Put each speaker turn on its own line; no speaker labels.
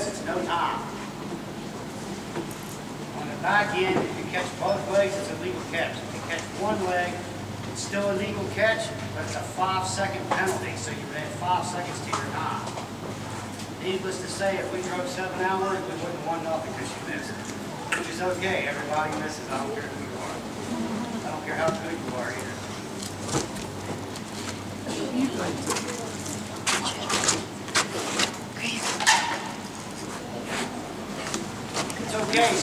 this, it's no time. On the back end, if you catch both legs, it's a legal catch. If you catch one leg, it's still a legal catch, but it's a 5-second penalty, so you add 5 seconds to your time. Needless to say, if we drove 7 hours, we wouldn't have won nothing because you missed. Which is okay, everybody misses, I don't care who you are. I don't care how good you are either. It's okay.